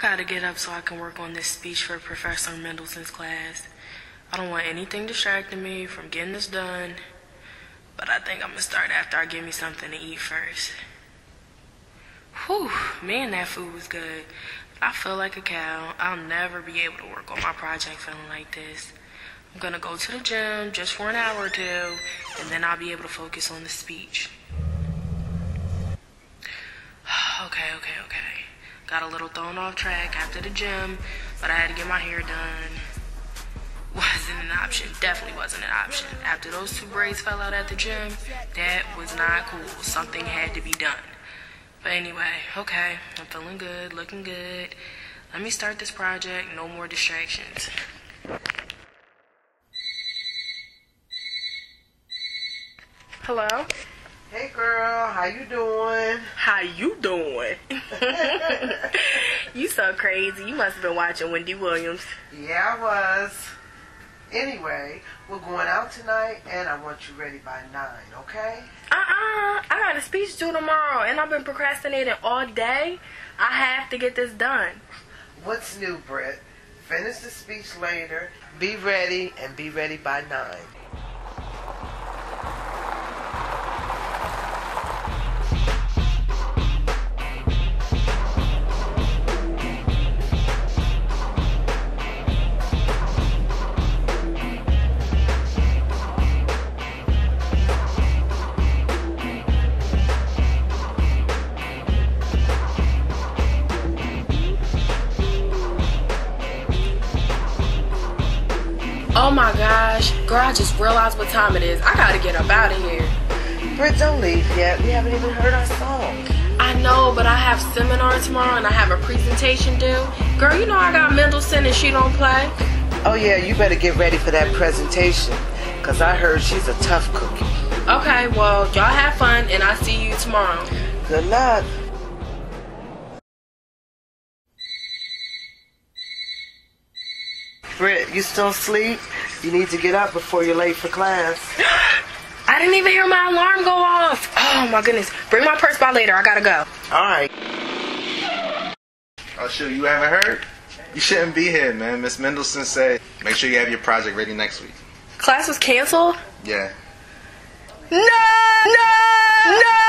gotta get up so I can work on this speech for Professor Mendelssohn's class. I don't want anything distracting me from getting this done, but I think I'm gonna start after I get me something to eat first. Whew, man, that food was good. I feel like a cow. I'll never be able to work on my project feeling like this. I'm gonna go to the gym just for an hour or two, and then I'll be able to focus on the speech. Okay. Got a little thrown off track after the gym, but I had to get my hair done. Wasn't an option. Definitely wasn't an option. After those 2 braids fell out at the gym, that was not cool. Something had to be done. But anyway, okay, I'm feeling good, looking good. Let me start this project. No more distractions. Hello? Hey girl, how you doing? How you doing? You so crazy. You must have been watching Wendy Williams. Yeah, I was. Anyway, we're going out tonight and I want you ready by 9, okay? I got a speech due tomorrow and I've been procrastinating all day. I have to get this done. What's new, Britt? Finish the speech later, be ready, and be ready by 9. Oh my gosh, girl, I just realized what time it is. I gotta get up out of here. Britt, don't leave yet. We haven't even heard our song. I know, but I have seminar tomorrow and I have a presentation due. Girl, you know I got Mendelssohn and she don't play. Oh yeah, you better get ready for that presentation, because I heard she's a tough cookie. Okay, well, y'all have fun and I'll see you tomorrow. Good luck. Britt, you still asleep? You need to get up before you're late for class. I didn't even hear my alarm go off. Oh my goodness. Bring my purse by later. I gotta go. Alright. Oh shoot, you haven't heard? You shouldn't be here, man. Miss Mendelssohn said make sure you have your project ready next week. Class was canceled? Yeah. No!